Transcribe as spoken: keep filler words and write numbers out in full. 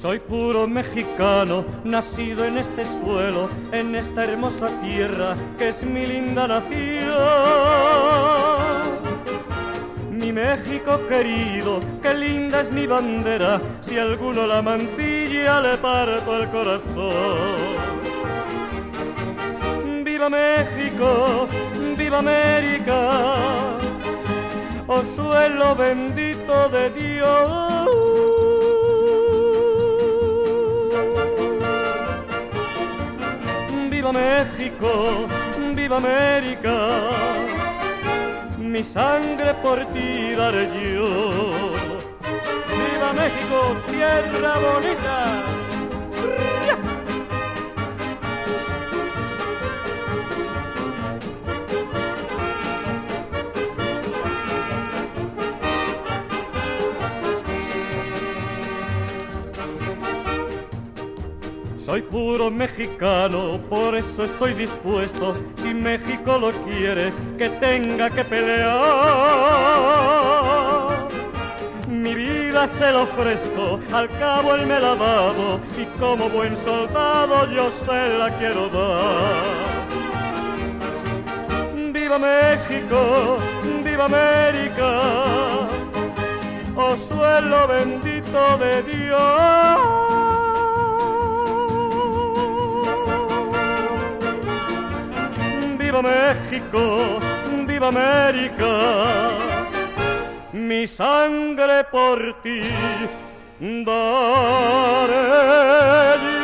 Soy puro mexicano, nacido en este suelo, en esta hermosa tierra que es mi linda nación. Mi México querido, qué linda es mi bandera, si alguno la mancilla le parto el corazón. ¡Viva México! ¡Viva América! ¡Oh suelo bendito de Dios! ¡Viva México! ¡Viva América! Mi sangre por ti daré yo. ¡Viva México, tierra bonita! Soy puro mexicano, por eso estoy dispuesto, si México lo quiere, que tenga que pelear. Mi vida se la ofrezco, al cabo él me la ha dado, y como buen soldado yo se la quiero dar. ¡Viva México! ¡Viva América! ¡Oh suelo bendito de Dios! ¡Viva México! ¡Viva América! Mi sangre por ti daré.